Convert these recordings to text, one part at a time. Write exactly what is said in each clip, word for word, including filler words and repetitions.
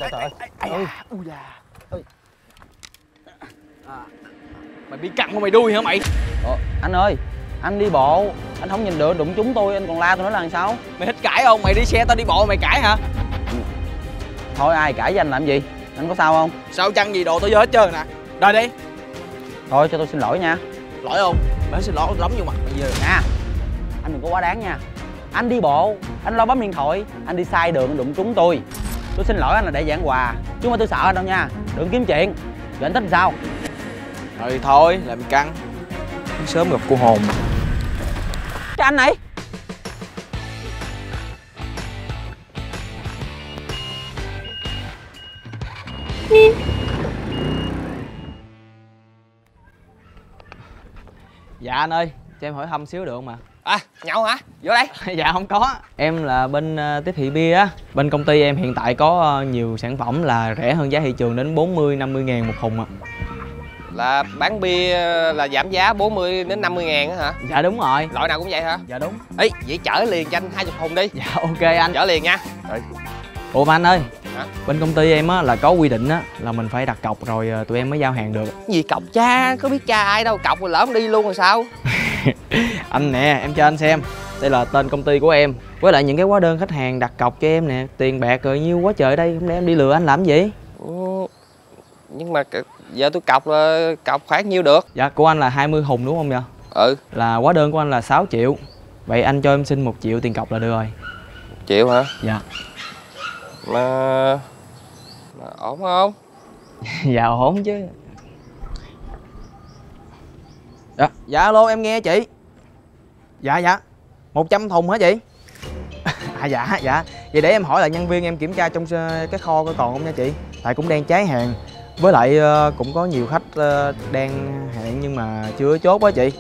trời trời ơi. Ui da. Mày bị cặn của mày đuôi hả mày? Ồ, anh ơi, anh đi bộ, anh không nhìn được, đụng chúng tôi, anh còn la tôi nói là làm sao? Mày thích cãi không? Mày đi xe tao đi bộ mày cãi hả? Thôi ai cãi với anh làm gì? Anh có sao không? Sao chăng gì đồ tao vô hết trơn nè. Rồi đi. Thôi cho tôi xin lỗi nha. Lỗi không? Mày xin lỗi lắm vô mặt mày giờ. Nè, anh đừng có quá đáng nha. Anh đi bộ, anh lo bấm điện thoại, anh đi sai đường anh đụng trúng tôi. Tôi xin lỗi anh là để giảng hòa, chứ không phải tôi sợ anh đâu nha. Đừng kiếm chuyện. Rồi anh tính sao? Rồi thôi, làm căng. Sớm gặp cô hồn. Cái anh này. Dạ anh ơi, cho em hỏi thăm xíu được không mà? À, nhậu hả? Vô đây. Dạ không có. Em là bên uh, tiếp thị bia á. Bên công ty em hiện tại có uh, nhiều sản phẩm là rẻ hơn giá thị trường đến bốn mươi năm mươi ngàn một thùng ạ. Là bán bia là giảm giá bốn mươi đến năm mươi ngàn á hả? Dạ đúng rồi. Loại nào cũng vậy hả? Dạ đúng. Ê, vậy chở liền cho anh hai mươi thùng đi. Dạ ok anh. Chở liền nha. Rồi. Ủa mà anh ơi. Hả? Bên công ty em á là có quy định á là mình phải đặt cọc rồi uh, tụi em mới giao hàng được. Gì cọc cha, có biết cha ai đâu, cọc rồi lỡ không đi luôn rồi sao? Anh nè, em cho anh xem. Đây là tên công ty của em. Với lại những cái hóa đơn khách hàng đặt cọc cho em nè. Tiền bạc rồi nhiêu quá trời đây. Hôm nay em đi lừa anh làm gì? Ừ, nhưng mà giờ tôi cọc là cọc khoảng nhiêu được? Dạ của anh là hai mươi thùng đúng không vậy? Ừ. Là hóa đơn của anh là sáu triệu. Vậy anh cho em xin một triệu tiền cọc là được rồi. Triệu hả? Dạ. Mà, mà ổn không? Dạ ổn chứ. Dạ, dạ alo em nghe chị. Dạ dạ. một trăm thùng hả chị? À dạ dạ. Vậy để em hỏi lại nhân viên em kiểm tra trong cái kho coi còn không nha chị. Tại cũng đang cháy hàng. Với lại cũng có nhiều khách đang hẹn nhưng mà chưa chốt á chị.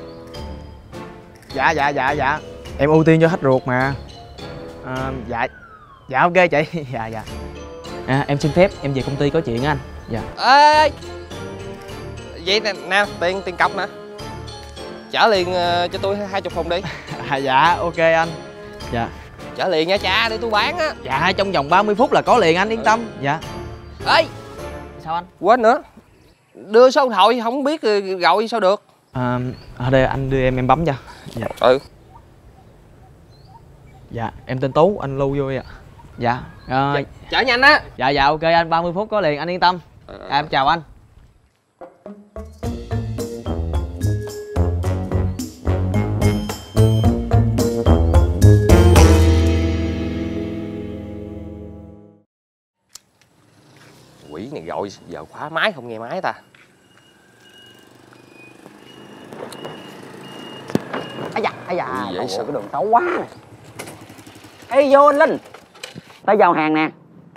Dạ dạ dạ dạ. Em ưu tiên cho khách ruột mà. À, dạ. Dạ ok chị. Dạ dạ. À, em xin phép em về công ty có chuyện á anh. Dạ. Ê, vậy nè, nè tiền tiền cọc nè. Chở liền uh, cho tôi hai chục thùng đi. À, dạ ok anh. Dạ. Chở liền nha cha, để tôi bán á. Dạ trong vòng ba mươi phút là có liền anh yên ừ. tâm. Dạ. Ê, sao anh? Quên nữa, đưa số điện thoại không biết gọi sao được. À, ở đây anh đưa em em bấm cho. Dạ. Ừ. Dạ em tên Tú, anh lưu vô ạ. Dạ. À, dạ. Chở nhanh á. Dạ dạ ok anh, ba mươi phút có liền anh yên tâm. À, em chào anh. Quỷ này gọi giờ khóa máy không nghe máy ta. Ây da, ây da, vậy sao? cái đường xấu quá này. Ê vô anh Linh. Tới giao hàng nè.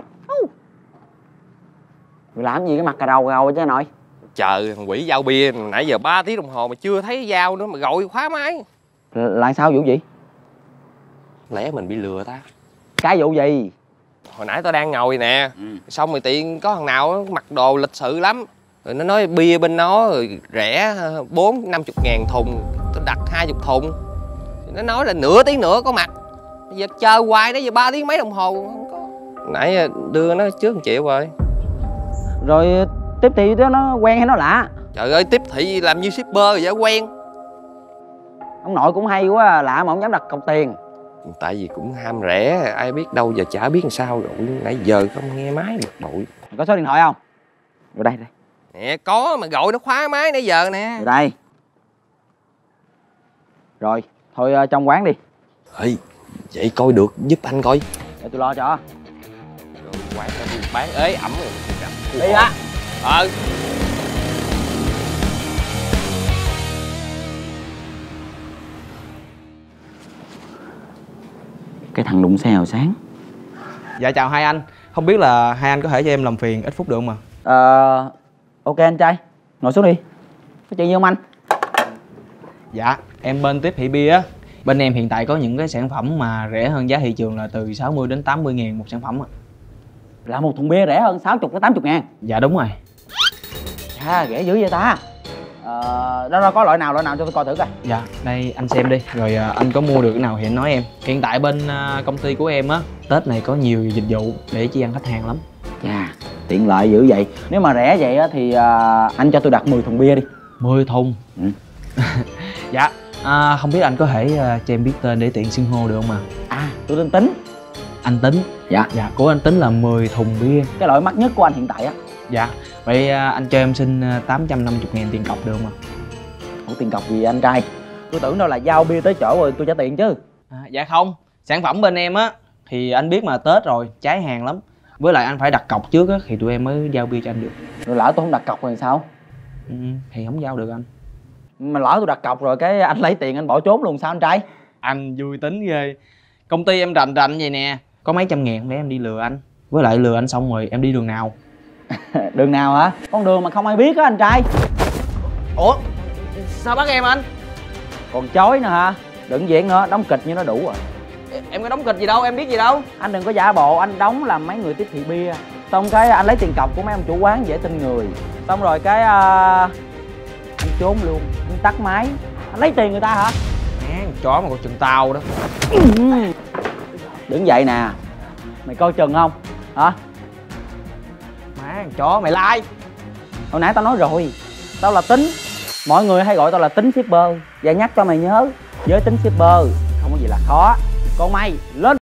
Mày làm gì cái mặt cà đầu gầu chứ nội? Chờ thằng quỷ giao bia nãy giờ ba tiếng đồng hồ mà chưa thấy giao nữa mà gọi khóa máy. Là sao vụ gì? Lẽ mình bị lừa ta? Cái vụ gì? Hồi nãy tao đang ngồi nè, ừ. Xong rồi tiện có thằng nào mặc đồ lịch sự lắm. Rồi nó nói bia bên nó rồi rẻ bốn năm chục ngàn thùng. Tao đặt hai chục thùng. Nó nói là nửa tiếng nữa có mặt. Bây giờ chờ hoài nãy giờ ba tiếng mấy đồng hồ không có. Nãy đưa nó trước một triệu rồi. Rồi tiếp thị đó nó quen hay nó lạ? Trời ơi, tiếp thị làm như shipper rồi vậy quen. Ông nội cũng hay quá, lạ mà không dám đặt cọc tiền. Tại vì cũng ham rẻ, ai biết đâu giờ chả biết làm sao rồi. Nãy giờ không nghe máy bực bội. Có số điện thoại không? Vô đây, đây. Nè, có mà gọi nó khóa máy nãy giờ nè. Vô đây. Rồi, thôi trong quán đi. Ê, vậy coi được giúp anh coi. Để tôi lo cho. Rồi, quán nó đi bán ế ẩm rồi. Đi á. Ờ. Cái thằng đụng xe hồi sáng. Dạ chào hai anh. Không biết là hai anh có thể cho em làm phiền ít phút được không ạ? Ờ... Ok anh trai. Ngồi xuống đi. Có chuyện gì không anh? Dạ, em bên tiếp thị bia á. Bên em hiện tại có những cái sản phẩm mà rẻ hơn giá thị trường là từ sáu mươi đến tám mươi ngàn một sản phẩm á. Là một thùng bia rẻ hơn sáu mươi đến tám mươi ngàn? Dạ đúng rồi. Chà, rẻ dữ vậy ta. Ờ... Đó, đó có loại nào, loại nào cho tôi coi thử coi. Dạ, đây anh xem đi. Rồi à, anh có mua được cái nào thì anh nói em. Hiện tại bên à, công ty của em á, Tết này có nhiều dịch vụ để chi ăn khách hàng lắm. Chà, tiện lợi dữ vậy. Nếu mà rẻ vậy á thì à, anh cho tôi đặt mười thùng bia đi. Mười thùng? Ừ. Dạ, à, không biết anh có thể uh, cho em biết tên để tiện xưng hô được không ạ? À? À, tôi tên Tính. Anh Tính? Dạ. Dạ, của anh Tính là mười thùng bia. Cái loại mắc nhất của anh hiện tại á. Dạ, vậy uh, anh cho em xin uh, tám trăm năm mươi ngàn tiền cọc được không ạ? Ủa tiền cọc gì anh trai? Tôi tưởng đâu là giao bia tới chỗ rồi tôi trả tiền chứ. À, dạ không, sản phẩm bên em á thì anh biết mà Tết rồi, cháy hàng lắm. Với lại anh phải đặt cọc trước á thì tụi em mới giao bia cho anh được. Rồi lỡ tôi không đặt cọc rồi sao? Ừ, thì không giao được anh. Mà lỡ tôi đặt cọc rồi cái anh lấy tiền anh bỏ trốn luôn sao anh trai? Anh vui tính ghê. Công ty em rành rành vậy nè, có mấy trăm ngàn để em đi lừa anh. Với lại lừa anh xong rồi em đi đường nào? Đường nào hả? Con đường mà không ai biết á anh trai. Ủa, sao bắt em anh? Còn chối nữa hả? Đừng diễn nữa, đóng kịch như nó đủ rồi. Em có đóng kịch gì đâu, em biết gì đâu. Anh đừng có giả bộ, anh đóng làm mấy người tiếp thị bia. Xong cái anh lấy tiền cọc của mấy ông chủ quán dễ tin người. Xong rồi cái uh, anh trốn luôn, anh tắt máy. Anh lấy tiền người ta hả? Nè, chó mà còn chừng tao đó. Đứng dậy nè. Mày coi chừng không? Hả? Má, chó mày lai. Hồi nãy tao nói rồi, tao là Tính. Mọi người hay gọi tao là Tính shipper. Và nhắc cho mày nhớ, với Tính shipper không có gì là khó. Còn mày lên